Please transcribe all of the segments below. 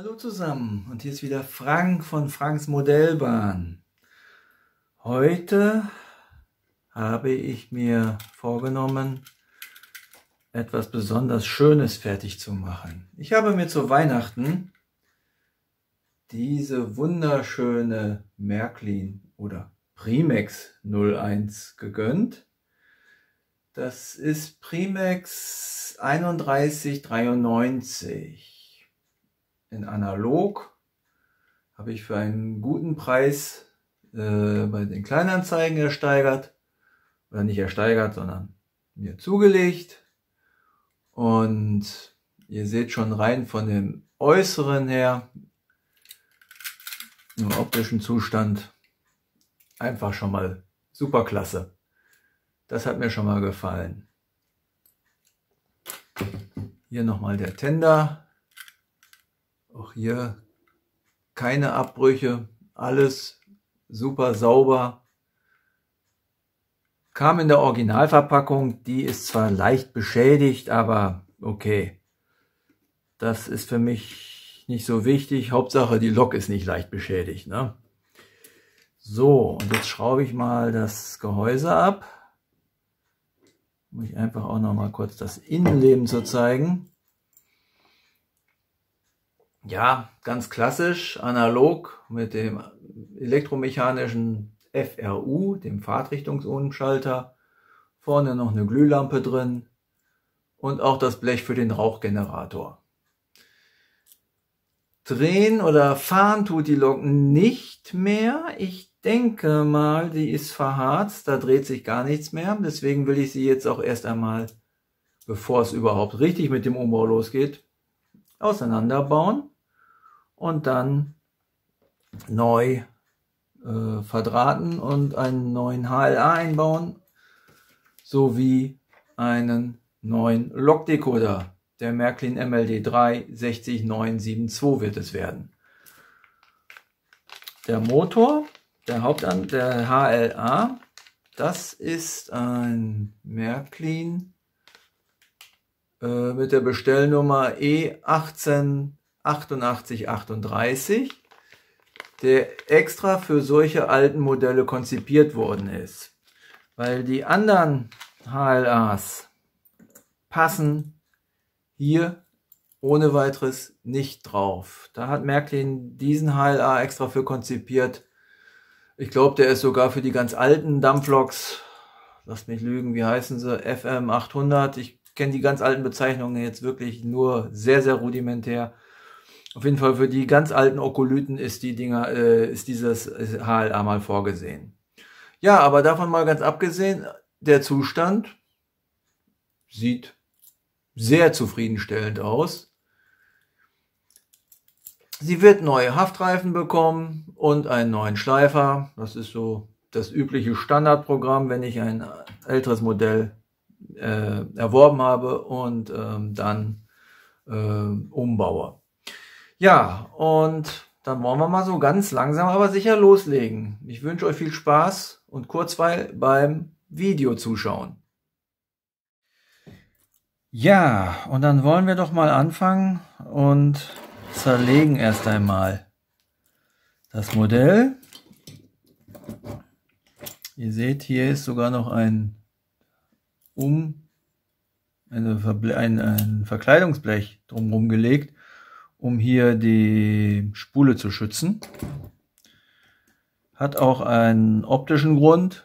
Hallo zusammen und hier ist wieder Frank von Franks Modellbahn. Heute habe ich mir vorgenommen, etwas besonders Schönes fertig zu machen. Ich habe mir zu Weihnachten diese wunderschöne Märklin oder Primex 01 gegönnt. Das ist Primex 3193. In analog habe ich für einen guten Preis bei den Kleinanzeigen ersteigert, oder nicht ersteigert, sondern mir zugelegt. Und ihr seht schon rein von dem Äußeren her, im optischen Zustand, einfach schon mal super klasse. Das hat mir schon mal gefallen. Hier nochmal der Tender. Auch hier keine Abbrüche, alles super sauber. Kam in der Originalverpackung, die ist zwar leicht beschädigt, aber okay. Das ist für mich nicht so wichtig. Hauptsache die Lok ist nicht leicht beschädigt, ne? So, und jetzt schraube ich mal das Gehäuse ab. Um ich einfach auch noch mal kurz das Innenleben zu zeigen. Ja, ganz klassisch, analog mit dem elektromechanischen FRU, dem Fahrtrichtungsumschalter. Vorne noch eine Glühlampe drin und auch das Blech für den Rauchgenerator. Drehen oder fahren tut die Lok nicht mehr. Ich denke mal, die ist verharzt, da dreht sich gar nichts mehr. Deswegen will ich sie jetzt auch erst einmal, bevor es überhaupt richtig mit dem Umbau losgeht, auseinanderbauen und dann neu verdrahten und einen neuen HLA einbauen, sowie einen neuen Lokdecoder. Der Märklin MLD3 60972 wird es werden. Der Motor, der HLA, das ist ein Märklin mit der Bestellnummer E188838, der extra für solche alten Modelle konzipiert worden ist. Weil die anderen HLAs passen hier ohne weiteres nicht drauf. Da hat Märklin diesen HLA extra für konzipiert. Ich glaube, der ist sogar für die ganz alten Dampfloks, lasst mich lügen, wie heißen sie, FM 800. Ich kenne die ganz alten Bezeichnungen jetzt wirklich nur sehr, sehr rudimentär. Auf jeden Fall für die ganz alten Okolyten ist ist dieses HLA mal vorgesehen. Ja, aber davon mal ganz abgesehen, der Zustand sieht sehr zufriedenstellend aus. Sie wird neue Haftreifen bekommen und einen neuen Schleifer. Das ist so das übliche Standardprogramm, wenn ich ein älteres Modell erworben habe und dann umbaue. Ja, und dann wollen wir mal so ganz langsam aber sicher loslegen. Ich wünsche euch viel Spaß und Kurzweil beim Video zuschauen. Ja, und dann wollen wir doch mal anfangen und zerlegen erst einmal das Modell. Ihr seht, hier ist sogar noch ein Verkleidungsblech drumherum gelegt, um hier die Spule zu schützen. Hat auch einen optischen Grund,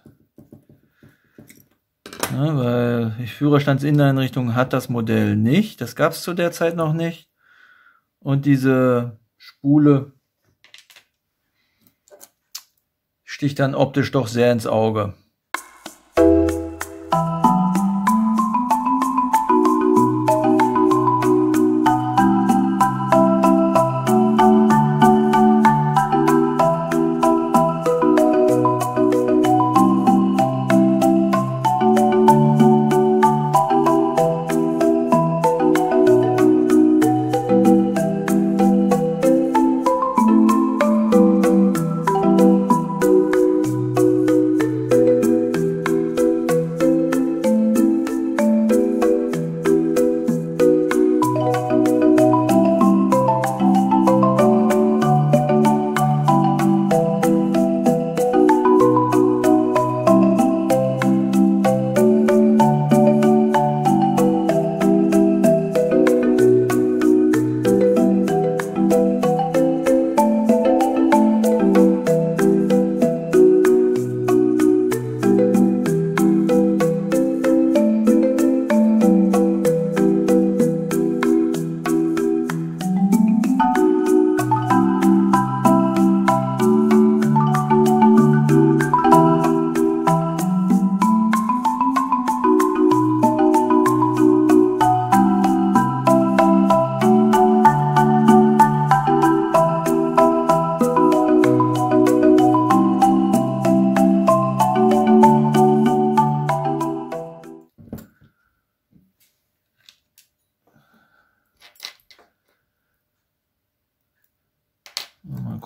ja, weil die Führerstandsinneneinrichtung hat das Modell nicht. Das gab es zu der Zeit noch nicht. Und diese Spule sticht dann optisch doch sehr ins Auge.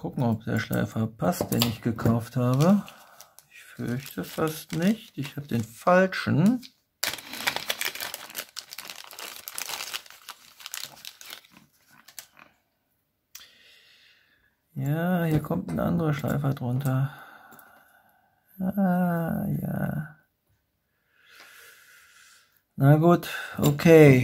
gucken, ob der Schleifer passt, den ich gekauft habe. Ich fürchte fast nicht. Ich habe den falschen. Ja, hier kommt ein anderer Schleifer drunter. Ah, ja. Na gut, okay.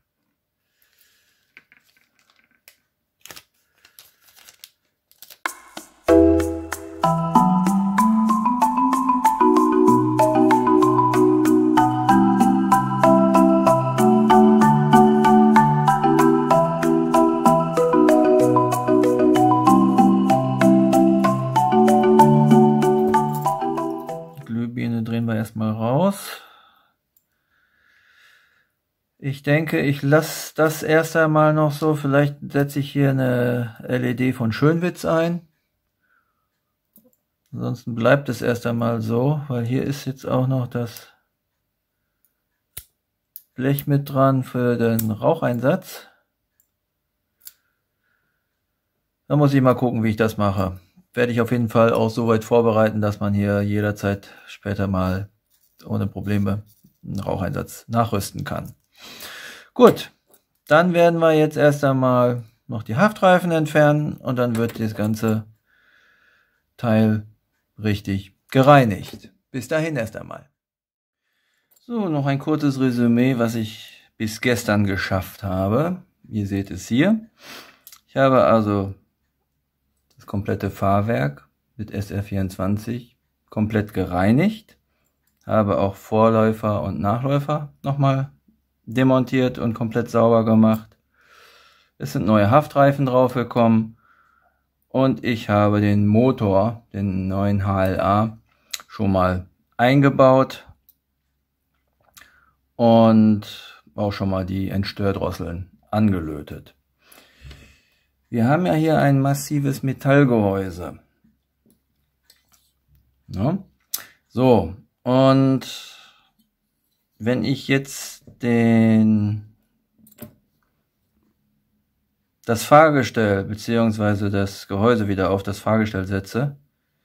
Drehen wir erstmal raus. Ich denke, ich lasse das erst einmal noch so. Vielleicht setze ich hier eine LED von Schönwitz ein. Ansonsten bleibt es erst einmal so, weil hier ist jetzt auch noch das Blech mit dran für den Raucheinsatz. Da muss ich mal gucken, wie ich das mache. Werde ich auf jeden Fall auch so weit vorbereiten, dass man hier jederzeit später mal ohne Probleme einen Raucheinsatz nachrüsten kann. Gut, dann werden wir jetzt erst einmal noch die Haftreifen entfernen und dann wird das ganze Teil richtig gereinigt. Bis dahin erst einmal. So, noch ein kurzes Resümee, was ich bis gestern geschafft habe. Ihr seht es hier. Ich habe also das komplette Fahrwerk mit SR24 komplett gereinigt, habe auch Vorläufer und Nachläufer nochmal demontiert und komplett sauber gemacht. Es sind neue Haftreifen drauf gekommen und ich habe den Motor, den neuen HLA, schon mal eingebaut und auch schon mal die Entstördrosseln angelötet. Wir haben ja hier ein massives Metallgehäuse. Ja. So, und wenn ich jetzt das Fahrgestell bzw. das Gehäuse wieder auf das Fahrgestell setze,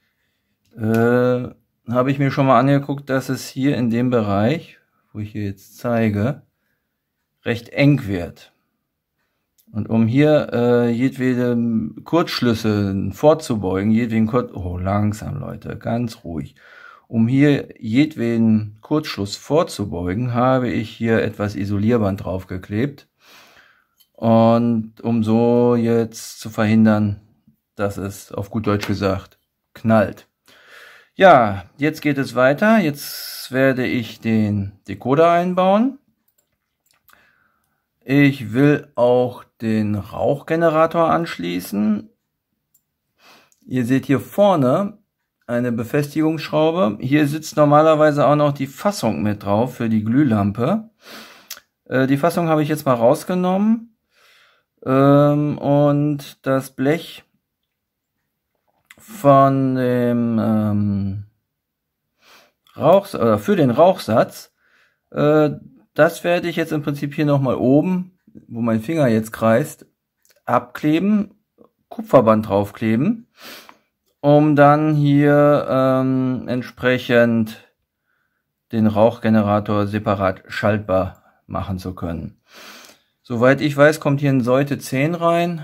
habe ich mir schon mal angeguckt, dass es hier in dem Bereich, wo ich hier jetzt zeige, recht eng wird. Und um hier jedwede Kurzschlüsse vorzubeugen, langsam Leute, ganz ruhig. Um hier jedweden Kurzschluss vorzubeugen, habe ich hier etwas Isolierband draufgeklebt. Und um so jetzt zu verhindern, dass es auf gut Deutsch gesagt knallt. Ja, jetzt geht es weiter. Jetzt werde ich den Decoder einbauen. Ich will auch den Rauchgenerator anschließen. Ihr seht hier vorne eine Befestigungsschraube. Hier sitzt normalerweise auch noch die Fassung mit drauf für die Glühlampe. Die Fassung habe ich jetzt mal rausgenommen. Und das Blech von dem für den Rauchsatz, das werde ich jetzt im Prinzip hier nochmal oben, wo mein Finger jetzt kreist, abkleben, Kupferband draufkleben, um dann hier entsprechend den Rauchgenerator separat schaltbar machen zu können. Soweit ich weiß, kommt hier ein Seute 10 rein.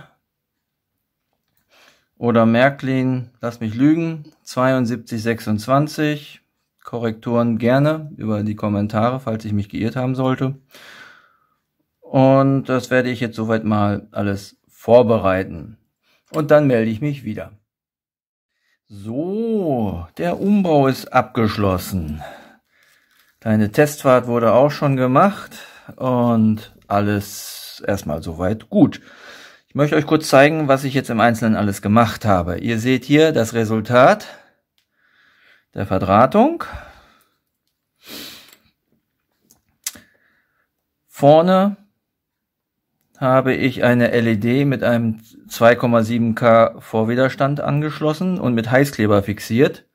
Oder Märklin, lass mich lügen, 7226. Korrekturen gerne über die Kommentare, falls ich mich geirrt haben sollte. Und das werde ich jetzt soweit mal alles vorbereiten. Und dann melde ich mich wieder. So, der Umbau ist abgeschlossen. Kleine Testfahrt wurde auch schon gemacht und alles erstmal soweit gut. Ich möchte euch kurz zeigen, was ich jetzt im Einzelnen alles gemacht habe. Ihr seht hier das Resultat der Verdrahtung. Vorne habe ich eine LED mit einem 2,7K Vorwiderstand angeschlossen und mit Heißkleber fixiert.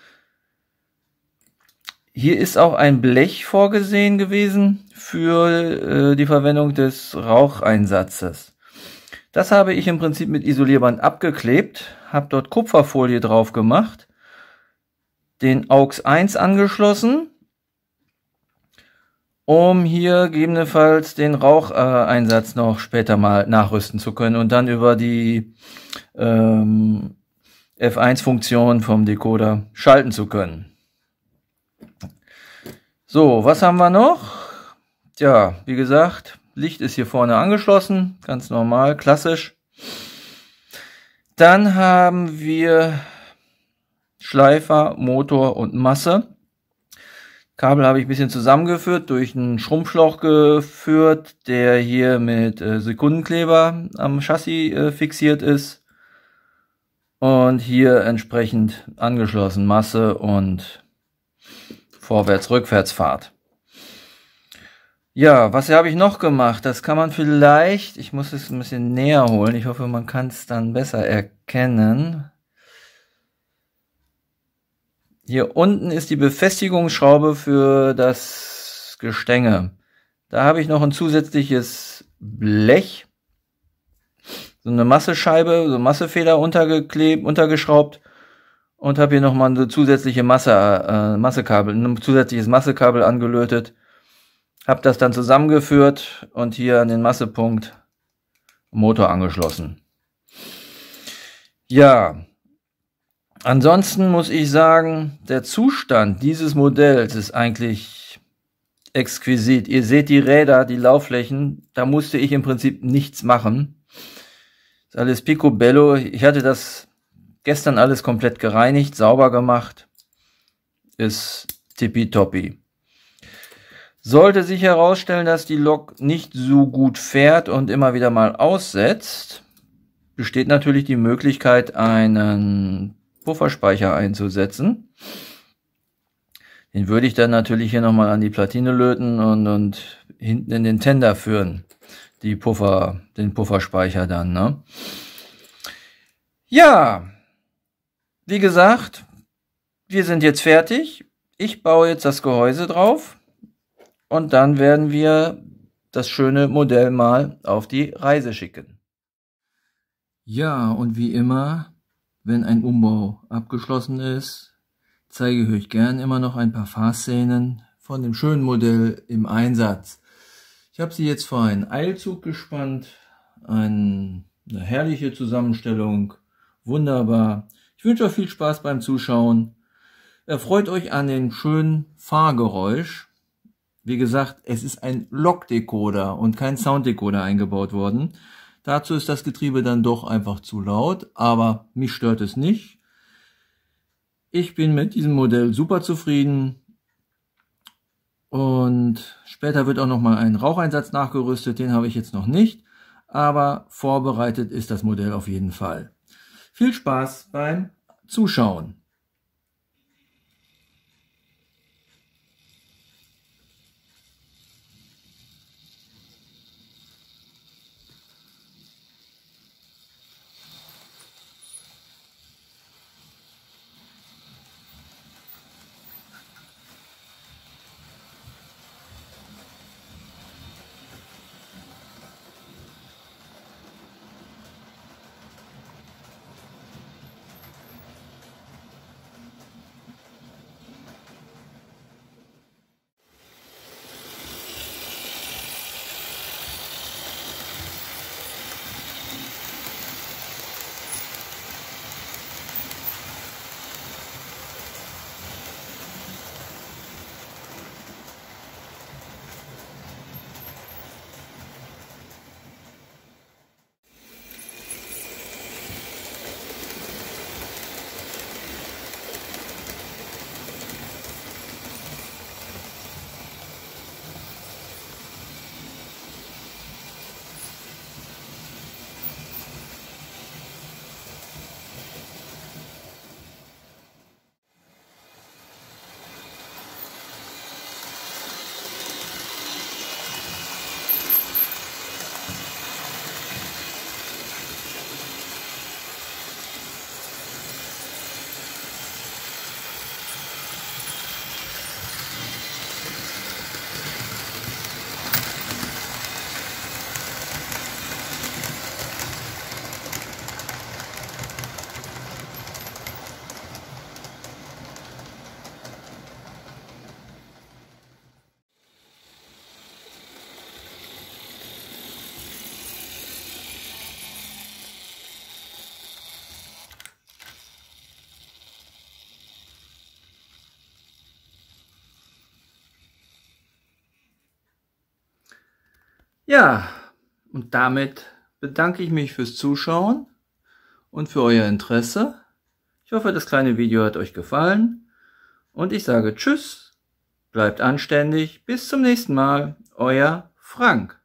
Hier ist auch ein Blech vorgesehen gewesen für die Verwendung des Raucheinsatzes. Das habe ich im Prinzip mit Isolierband abgeklebt, habe dort Kupferfolie drauf gemacht, den AUX 1 angeschlossen, um hier gegebenenfalls den Raucheinsatz noch später mal nachrüsten zu können und dann über die F1-Funktion vom Decoder schalten zu können. So, was haben wir noch? Ja, wie gesagt, Licht ist hier vorne angeschlossen, ganz normal, klassisch. Dann haben wir Schleifer, Motor und Masse. Kabel habe ich ein bisschen zusammengeführt, durch einen Schrumpfschlauch geführt, der hier mit Sekundenkleber am Chassis fixiert ist. Und hier entsprechend angeschlossen Masse und Vorwärts-Rückwärtsfahrt. Ja, was habe ich noch gemacht? Das kann man vielleicht, ich muss es ein bisschen näher holen, ich hoffe, man kann es dann besser erkennen. Hier unten ist die Befestigungsschraube für das Gestänge. Da habe ich noch ein zusätzliches Blech, so eine Massescheibe, so Massefeder untergeschraubt und habe hier nochmal eine zusätzliche Massekabel, ein zusätzliches Massekabel angelötet. Habe das dann zusammengeführt und hier an den Massepunkt Motor angeschlossen. Ja, ansonsten muss ich sagen, der Zustand dieses Modells ist eigentlich exquisit. Ihr seht die Räder, die Laufflächen, da musste ich im Prinzip nichts machen. Ist alles picobello. Ich hatte das gestern alles komplett gereinigt, sauber gemacht. Ist tippitoppi. Sollte sich herausstellen, dass die Lok nicht so gut fährt und immer wieder mal aussetzt, besteht natürlich die Möglichkeit, einen Pufferspeicher einzusetzen. Den würde ich dann natürlich hier nochmal an die Platine löten und hinten in den Tender führen. Den Pufferspeicher dann, ne? Ja, wie gesagt, wir sind jetzt fertig. Ich baue jetzt das Gehäuse drauf. Und dann werden wir das schöne Modell mal auf die Reise schicken. Ja, und wie immer, wenn ein Umbau abgeschlossen ist, zeige ich euch gern immer noch ein paar Fahrszenen von dem schönen Modell im Einsatz. Ich habe sie jetzt vor einen Eilzug gespannt. Eine herrliche Zusammenstellung. Wunderbar. Ich wünsche euch viel Spaß beim Zuschauen. Erfreut euch an den schönen Fahrgeräusch. Wie gesagt, es ist ein Lokdecoder und kein Sounddecoder eingebaut worden. Dazu ist das Getriebe dann doch einfach zu laut, aber mich stört es nicht. Ich bin mit diesem Modell super zufrieden und später wird auch nochmal ein Raucheinsatz nachgerüstet, den habe ich jetzt noch nicht, aber vorbereitet ist das Modell auf jeden Fall. Viel Spaß beim Zuschauen! Ja, und damit bedanke ich mich fürs Zuschauen und für euer Interesse. Ich hoffe, das kleine Video hat euch gefallen und ich sage Tschüss, bleibt anständig, bis zum nächsten Mal, euer Frank.